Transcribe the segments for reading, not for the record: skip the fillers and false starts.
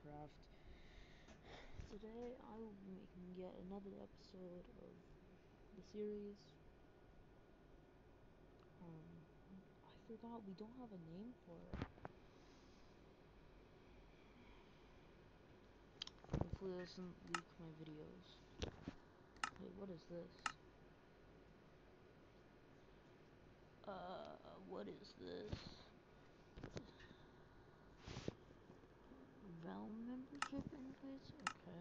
Minecraft. Today I will be making yet another episode of the series. I forgot we don't have a name for it. Hopefully it doesn't leak my videos. Wait, what is this? What is this? Realm membership invites? Okay.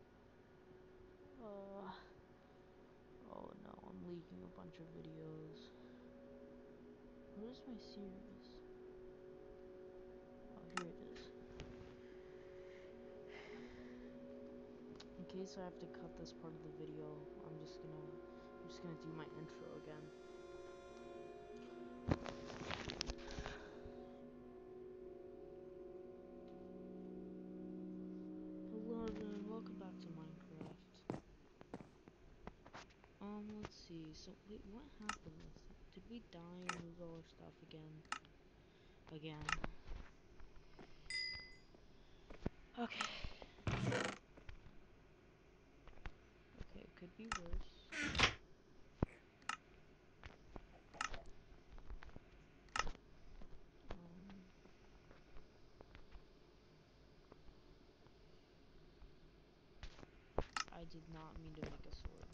Oh no, I'm leaking a bunch of videos. What is my series? Oh, here it is. In case I have to cut this part of the video, I'm just gonna do my intro again. Hello everyone, welcome back to Minecraft. Let's see, so wait, what happened this time? Did we die and lose all our stuff again? Okay. Okay, it could be worse. I did not mean to make a sword.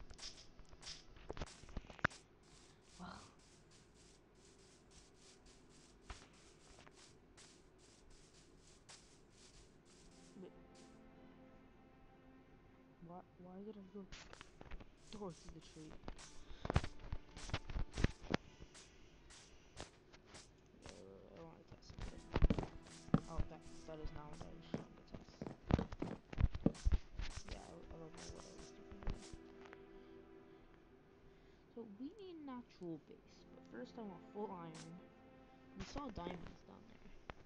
Well. Wait. Why did I go towards the tree? I want to test something. Oh, that is not what I was trying to test. Yeah, I don't know what I was doing. So we need natural base, but first I want full iron. We saw diamonds down there.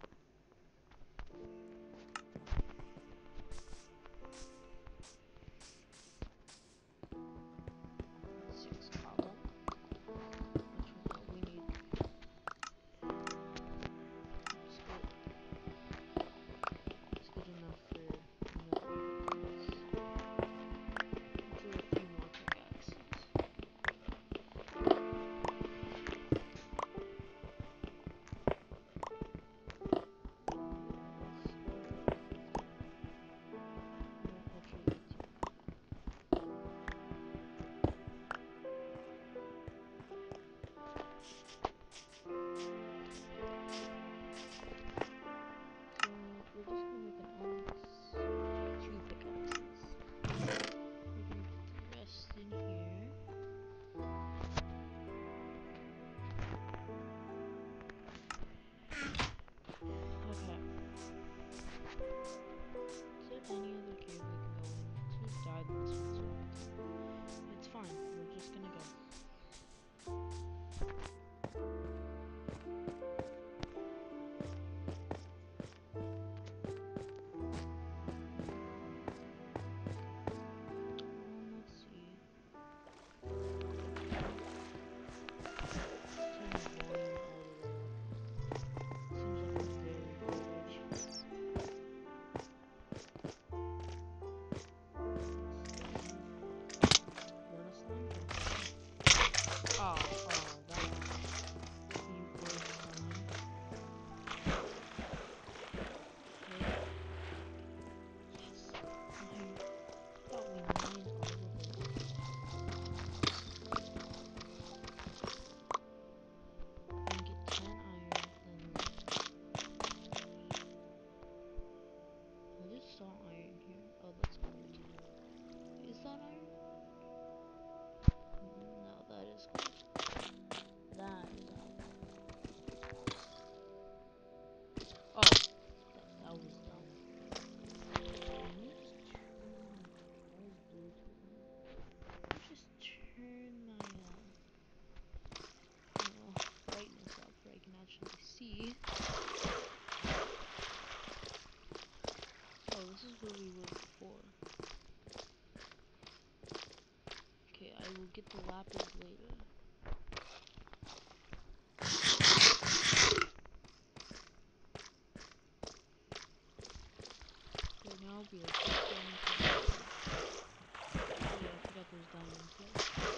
Any other cave we can go in. Since we've died in this one so many times. It's fine, we're just gonna go. Let's see. See. Oh, this is where we were before. Okay, I will get the lapis later. I'll be like, let's go into the oh yeah, I forgot there's diamonds there.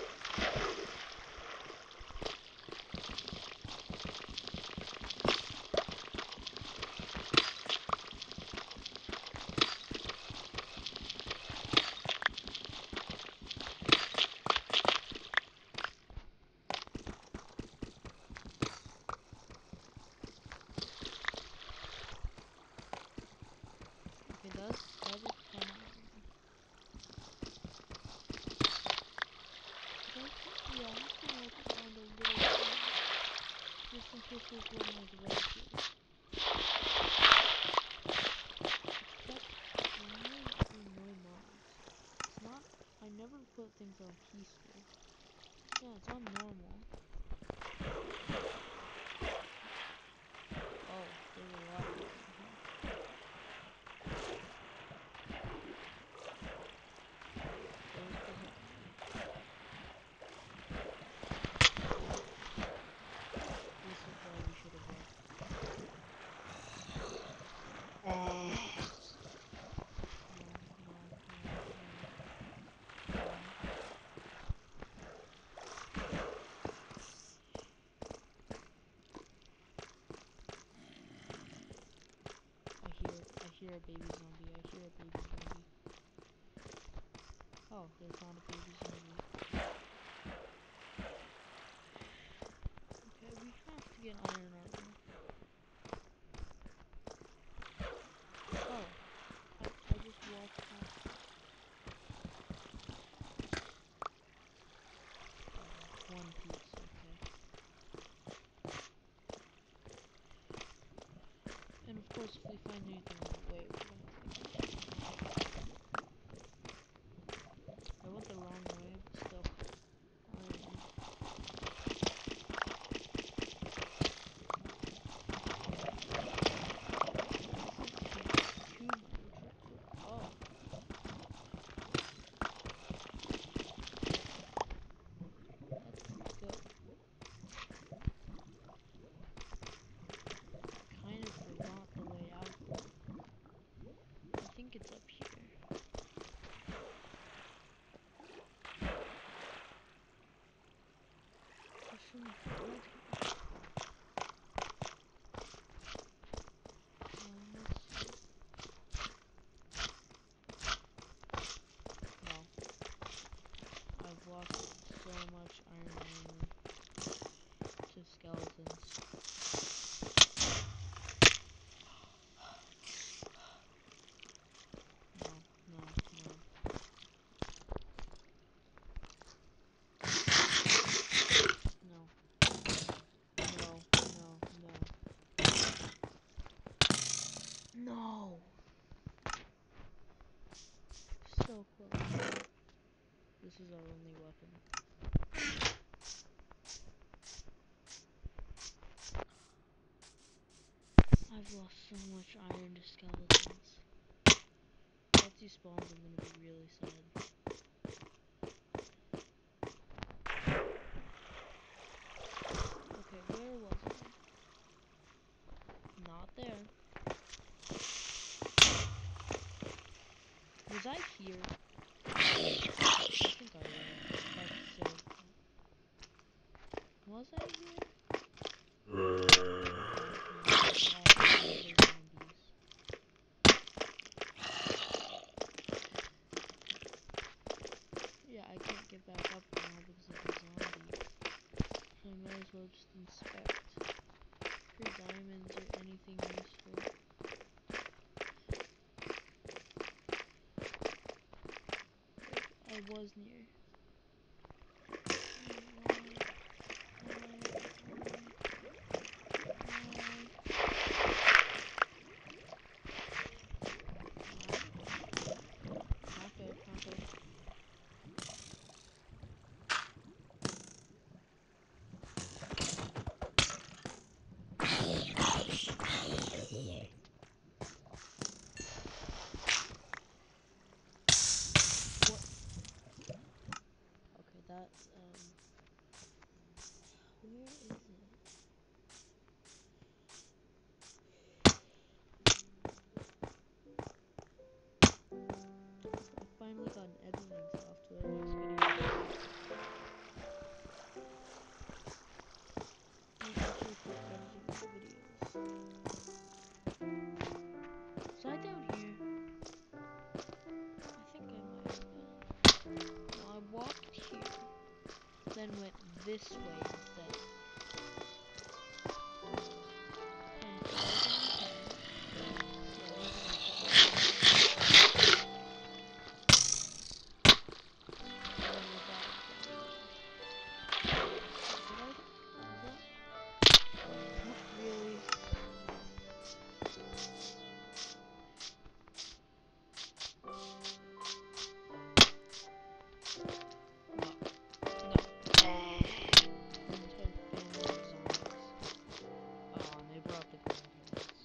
Okay, that was 10 iron. Yeah, I'm just gonna look around a little bit, just in case there's one like right here. Except why are no mods? It's not. I never put things on peaceful. Yeah, it's on normal. Oh, there's a lot of iron here. What was behind me? This is why we should have left. No, no, no, no, no. I hear a baby zombie. I hear a baby zombie. Oh, there's not a baby zombie. Okay, we have to get iron armor. Oh, I just walked past it. One piece, okay. And of course, if we find anything on the way, we're gonna take it. I went the wrong way, but still. Iron. Let's take 2 miners real quick. Oh. Let's go. Kind of forgot the way out though. I think it's up here. There's some gold here. Let's see. Wow. I've lost so much iron armor to skeletons. No, no, no. No. No, no, no. No! So close. This is our only weapon. I've lost so much iron to skeletons. Once he spawns, I'm gonna be really sad. Okay, where was I? Not there. Was I here? I think I was. About to say. Was I here? Zombies. Yeah, I can't get back up now because of the zombies. So I might as well just inspect for diamonds or anything useful. I was near. Not good, not good. What? this way instead. 10,000. Yeah, these are my coordinates. And then with that Not really. No. Oh, and they brought the grandparents.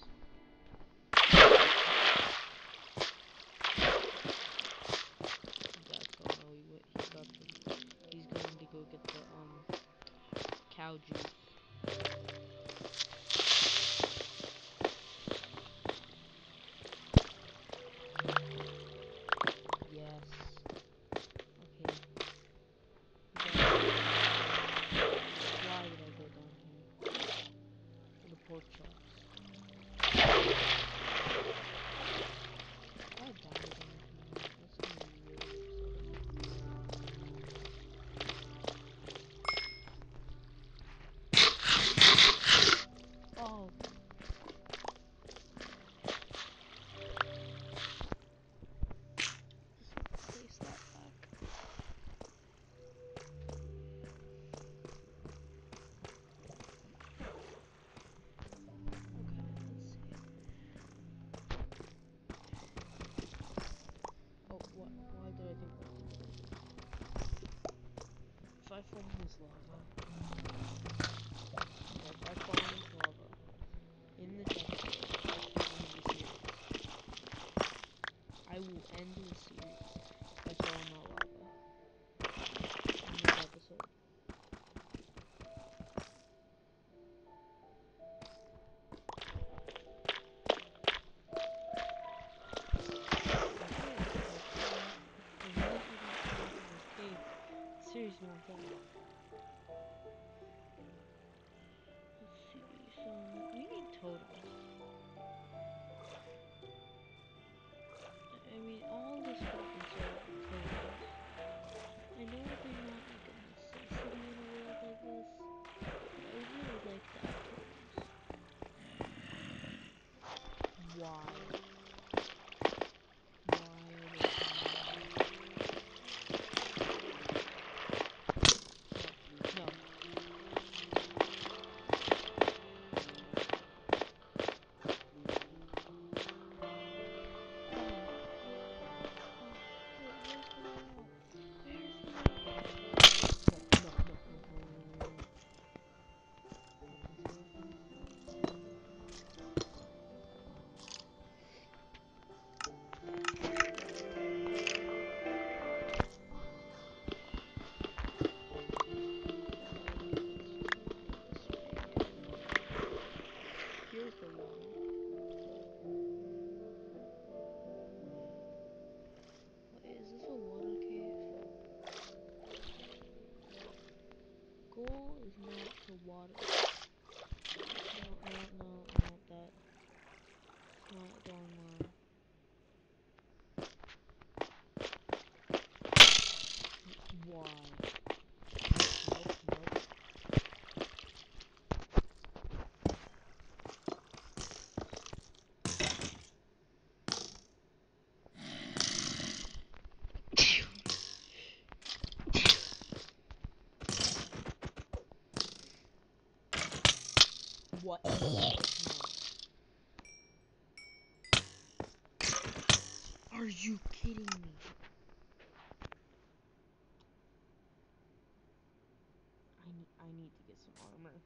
That's oh no, he's going to go get the cow juice. Yes. Okay. Why did I go down here? For the pork chops. If I die down here, that's gonna be really upsetting. Oh. Just place that back. Why did I think that? If I fall in this lava, if I fall in this lava, in this episode, I will end the series by falling in that lava. In this episode. Seriously, not that. Let's see, so we need totems. I mean, all this happens are totems. I know they're not like a necessity in a world like this, but I would really like to have totems. Why? Why are they No. Here's the water. Wait, is this a water cave? Goal is not to water. No, that's not going well. Why? Nope. What? No. Are you kidding me? I need to get some armor.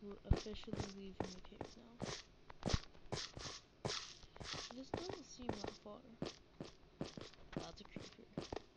officially leaving the cave now. This doesn't seem that far. That's a creeper.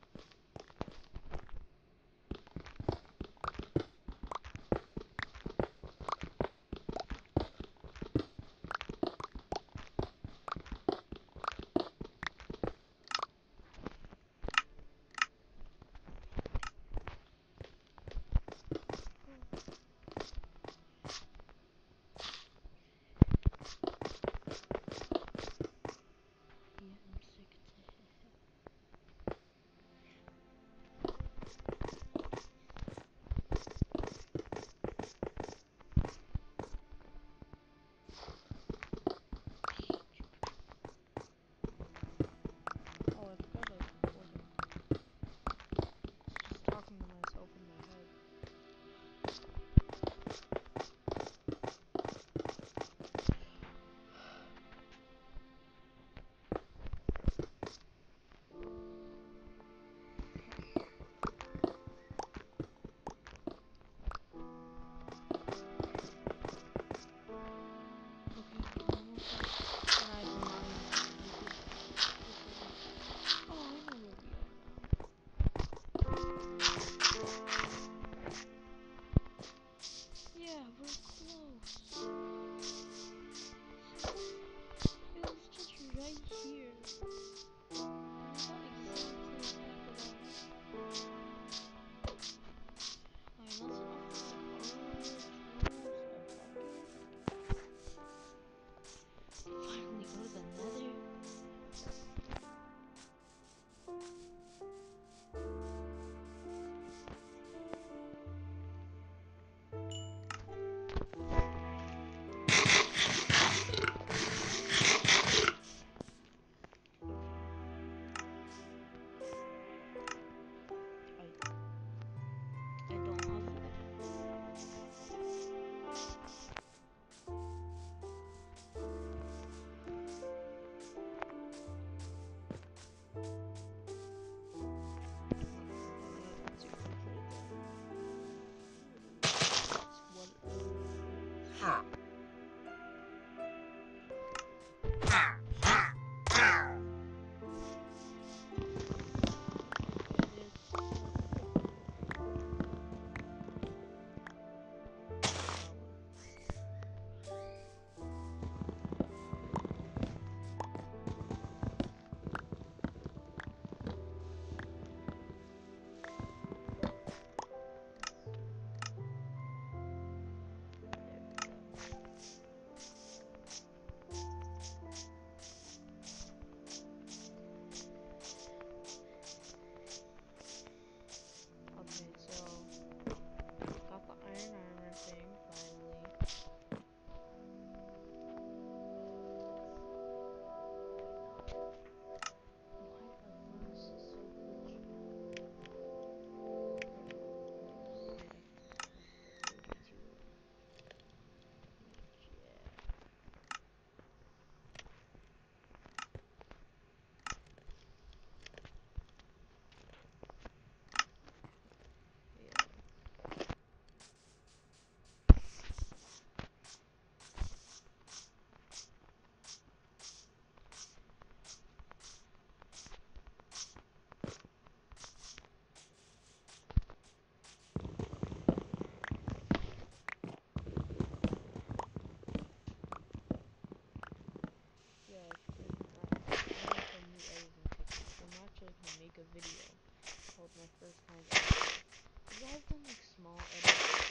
A video called My First Time Editing. Because I've done like small edits,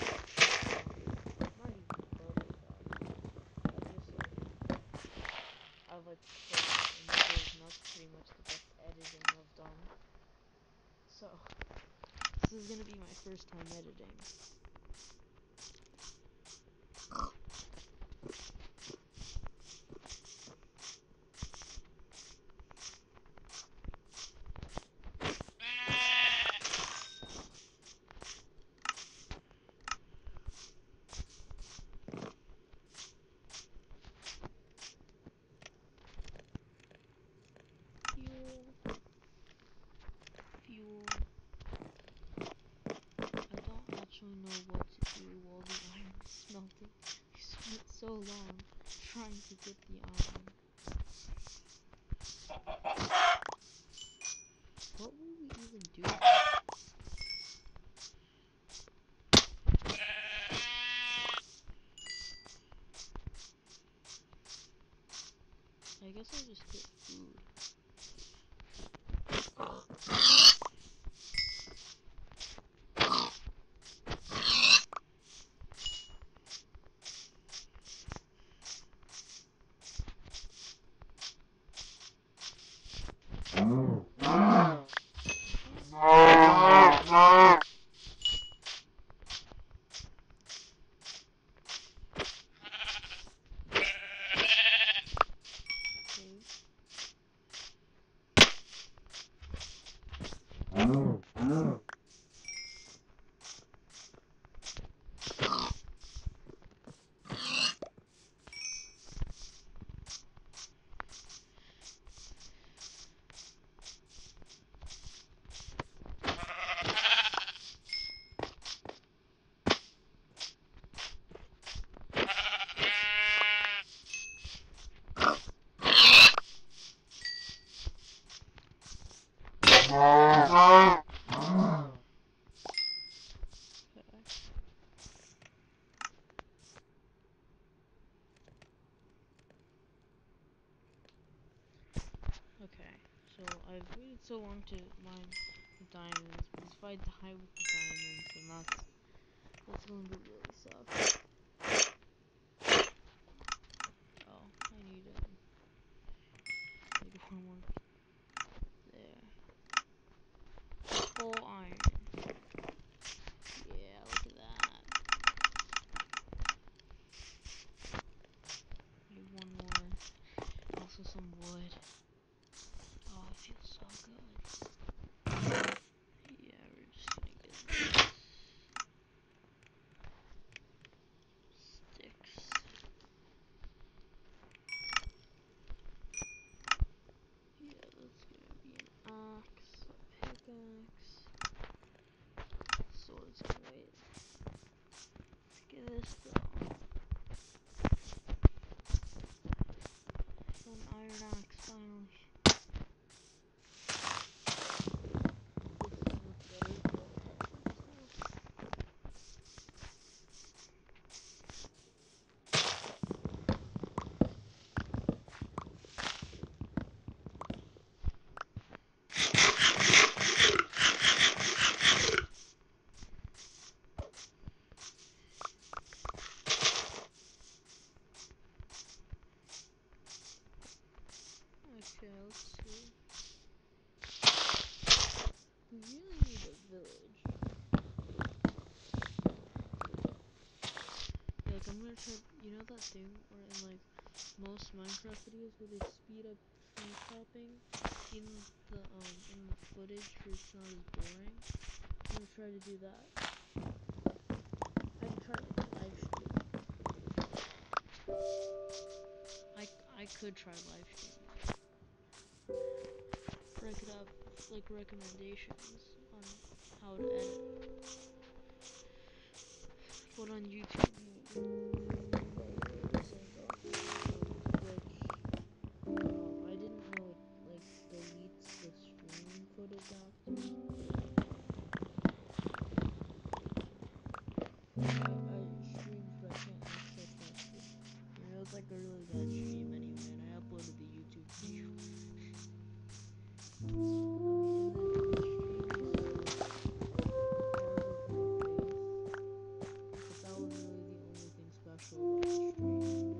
not even photos actually. I've like put images, and that's pretty much the best editing I've done. So this is gonna be my first time editing. Fuel. I don't actually know trying to get the iron. What will we even do? I guess I'll just get food. Okay, so I've waited so long to mine the diamonds, but if I die with the diamonds, then that's going to really suck. Oh, I need one more. There. Full iron. Yeah, look at that. Need one more. Also some wood. Oh, it feels so good. Yeah, we're just gonna get this. Sticks. Yeah, that's gonna be an axe, a pickaxe. Sword's gonna wait. Let's get this though. An iron axe finally. Okay, let's see. We really need a village. Like, I'm gonna try, you know that thing where in, like, most Minecraft videos where they speed up tree chopping in the footage so it's not as boring? I'm gonna try to do that. I can try, like, live stream. I could try live streaming. Or I could have, like, recommendations on how to edit. But on YouTube, I didn't know it, like, deletes the stream footage after. I streamed, but I can't access that stream. You know, it was like a really bad stream anyway, and I uploaded the YouTube video. But that was really the only thing special about the stream.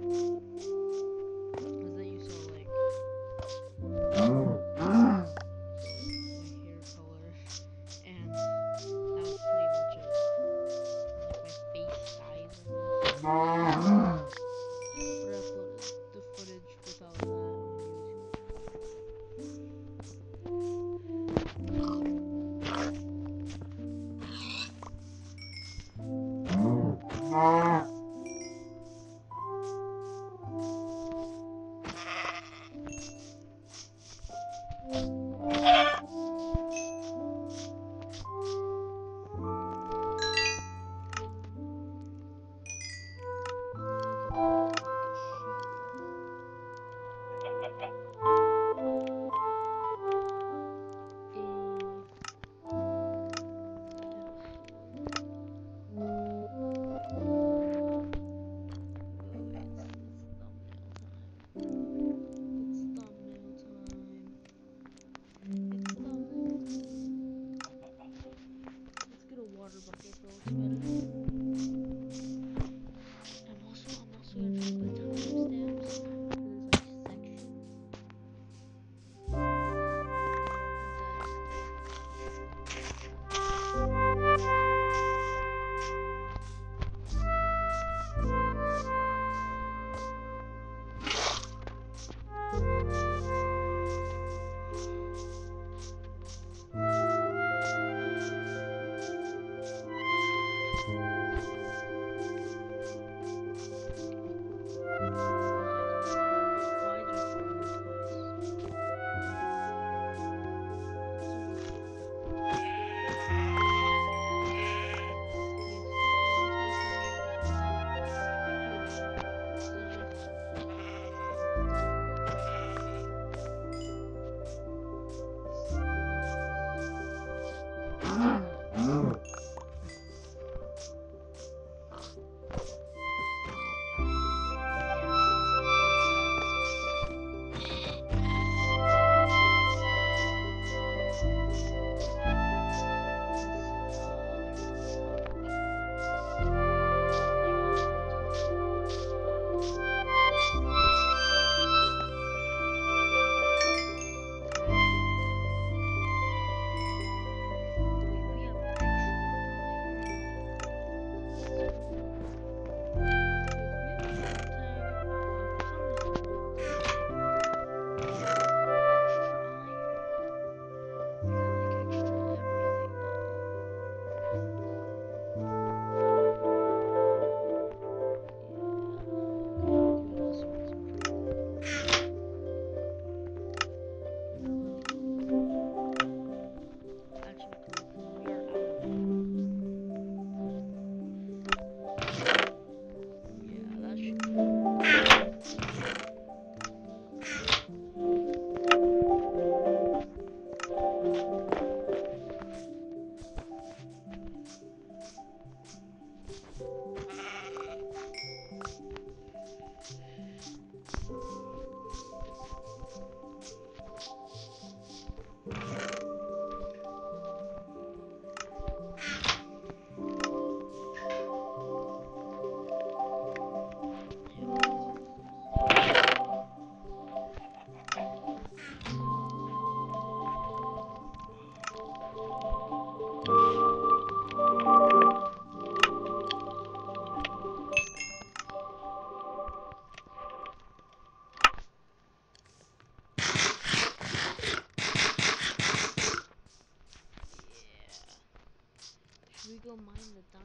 Was that you saw, like, my hair color, and that was pretty much it. Like, my face size, I guess. But I uploaded the footage without that on YouTube.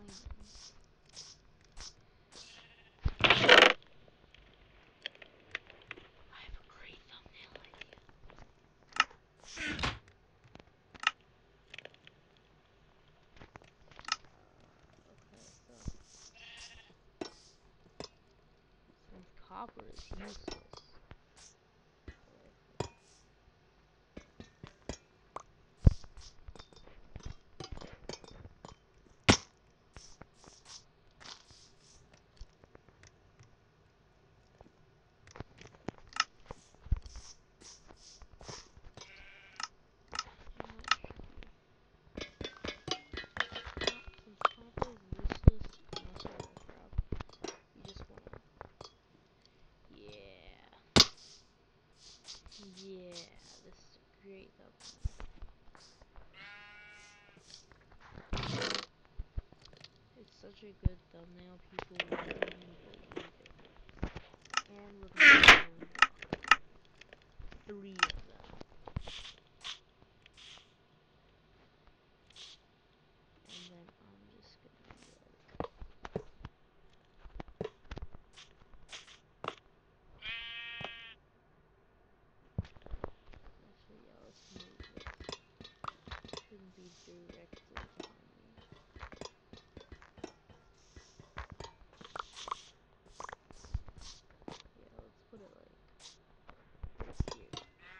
I have a great thumbnail idea. Okay, so since copper is useless, since copper is useless, unless you're Minecraft, you just wanna, yeah, this is a great thumbnail. It's such a good thumbnail, people won't even believe it. And we're gonna be killing blocks. 3 of them. And then I'm just gonna be like, actually, yeah, let's move this. Shouldn't be directly behind me. Yeah, let's put it like right here.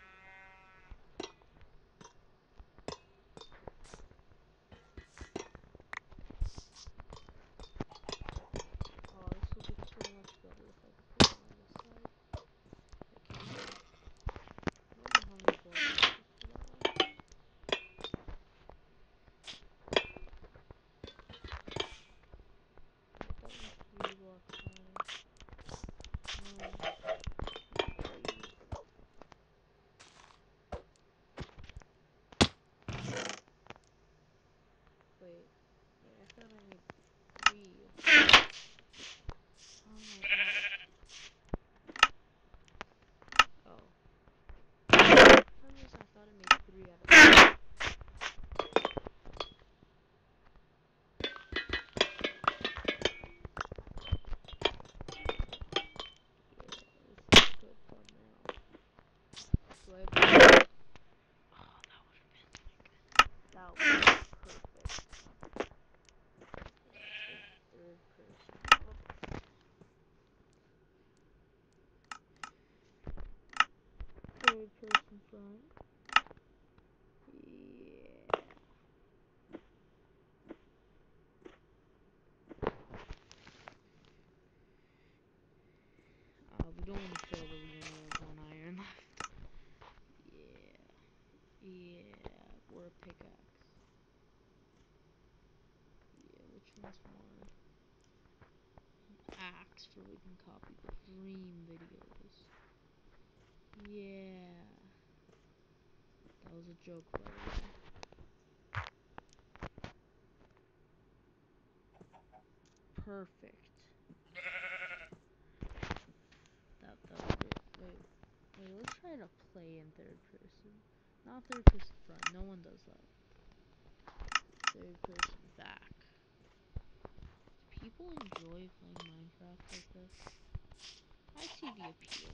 Oh, this will be so much better if I could put it on this side. I can't. I don't know how many blocks it is for that one. That one's 3 blocks high. Wait, I thought I made 3. Oh my god. Oh. For some reason I thought I made 3 out of 3. Yeah, this is a good thumbnail. Do I have oh, that would have been like, that was perfect. Third person. Third person front. Yeah. We don't want to kill the we only have 1 iron left. Yeah, or a pickaxe. Yeah, which one's more? Axe for we can copy the dream videos. Yeah. That was a joke, by the way. Perfect. That was great. Wait, let's try to play in third person. Not third person front, no one does that. Third person back. Do people enjoy playing Minecraft like this? I see the appeal.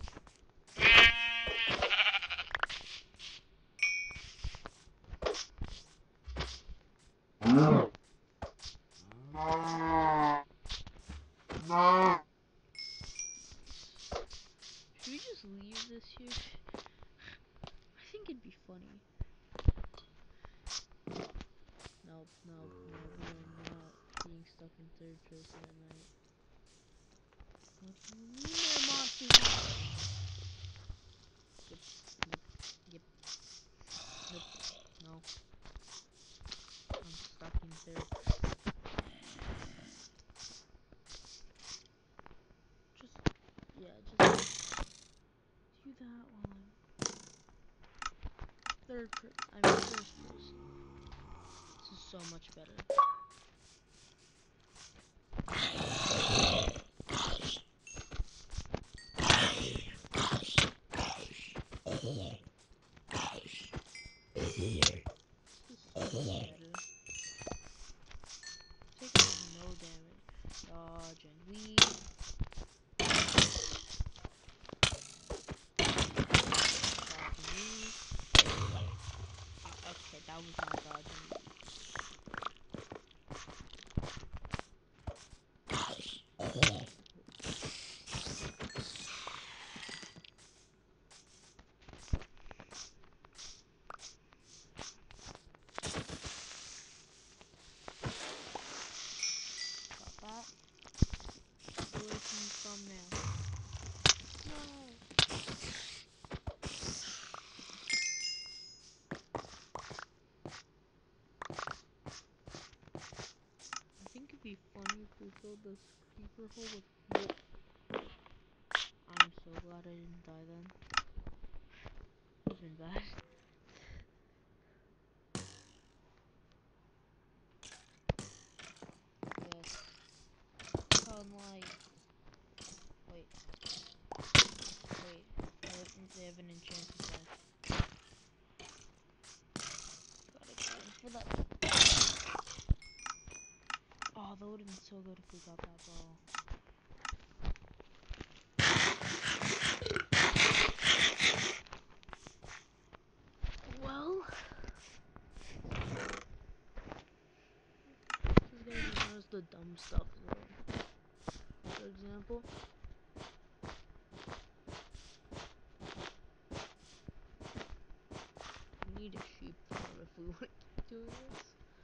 Should we just leave this here? I think it'd be funny. Nope, we are not being stuck in third person at night. What do you mean there are monsters out? Yep. Nope. No. I'm stuck in third. Just do that while I'm first person. This is so much better. This is so much better. Take no dodge and weave. Dodge and weave. Okay, that was not dodge and weave. Got that. Get away from the thumbnail. No. I think it'd be funny if we filled this creeper hole with wool. I'm so glad I didn't die then. It's been bad. Yes. Sunlight. Wait. Wait. They have an enchanted knife. Gotta go in for that. Oh, that would've been so good if we got that bow. Well, this guy knows the dumb stuff though. For example, we need a sheep farm if we want to keep doing this.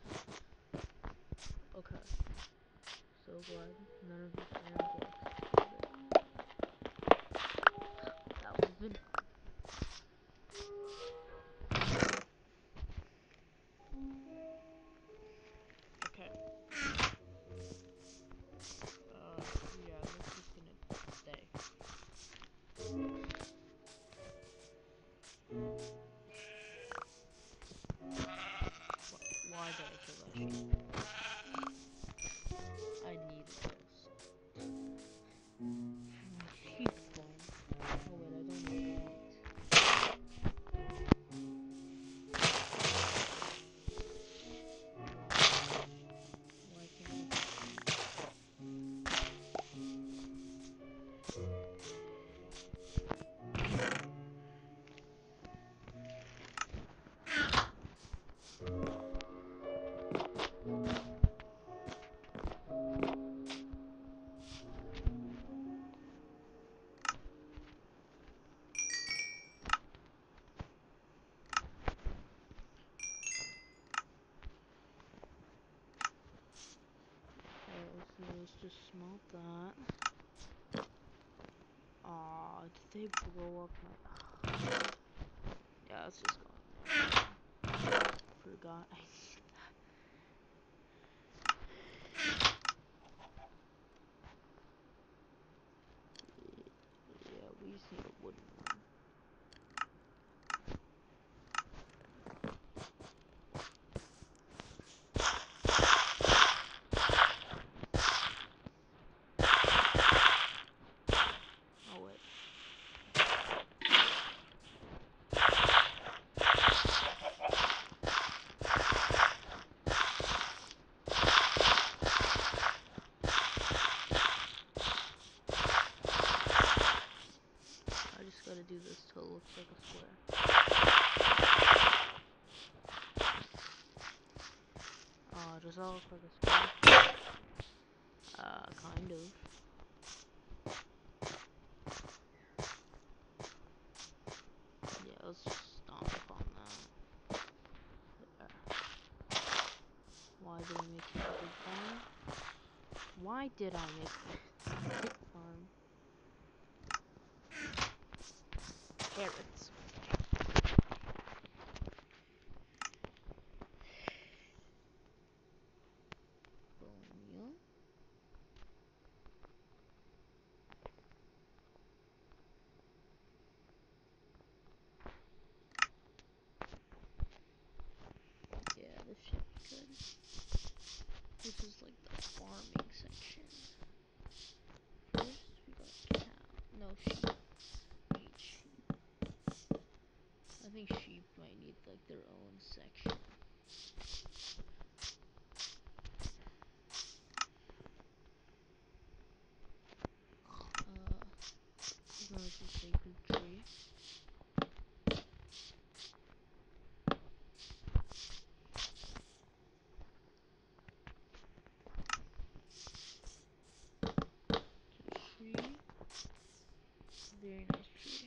Okay. So glad none of these iron blocks exploded. That would've been. Okay. Yeah, that's just gonna stay. Why did I kill that sheep? I needed this. Sheep farm. Oh wait, I don't need meat. Why can't I get meat? Okay, so let's just smelt that. Aw, did they blow up my... Yeah, let's just go in there. Forgot I need that. Yeah, we just need a wooden one. Oh wait. I just gotta do this till it looks like a square. Does that look like a square? Kind of. Yeah, let's just stomp on that. There. Why did I make such a big farm? Why did I make such a big farm? Carrots. Bone meal. Yeah, this should be good. This is like the farming section. First, we got cow. No, sheep. We need sheep. Very nice tree.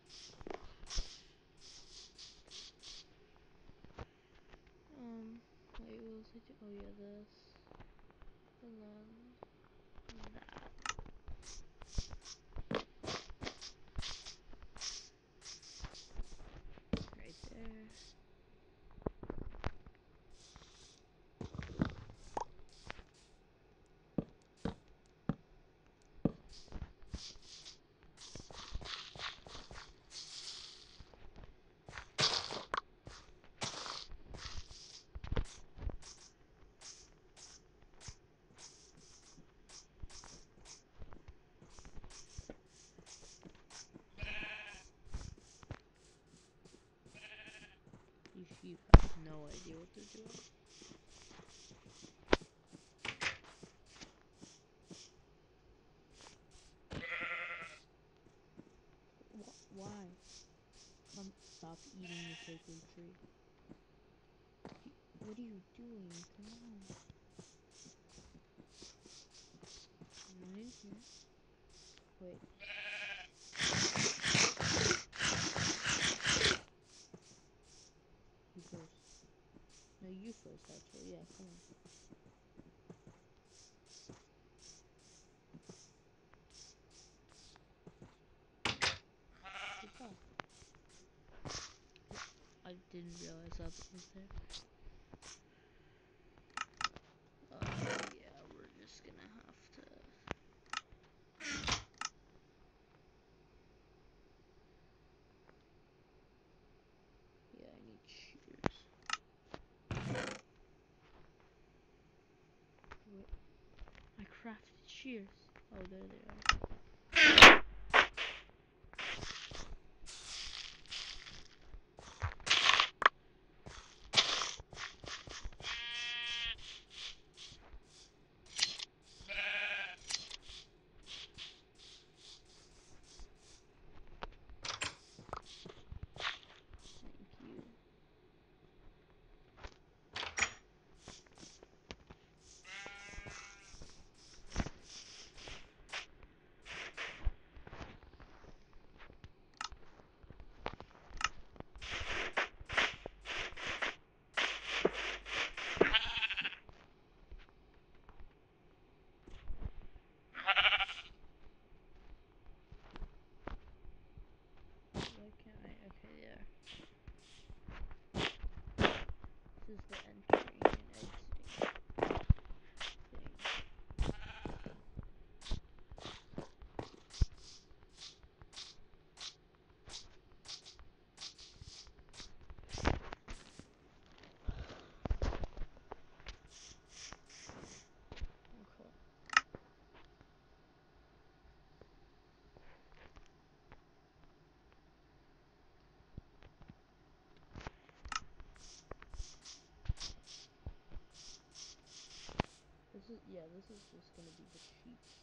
Wait, what was I do? Oh yeah, this. And then that. Right there. These sheep have no idea what they're doing. Why? Stop eating the sacred tree. What are you doing? Come on. I'm in here. Wait. You first. No, you first, actually. Yeah, come on. Good job. I didn't realize that was there. Yeah, we're just gonna have to... Yeah, I need shears. What? I crafted shears. Oh, there they are. Thank you. Why can't I? Okay, there. This is the entering and exiting thing. Okay. This is just gonna be the sheep.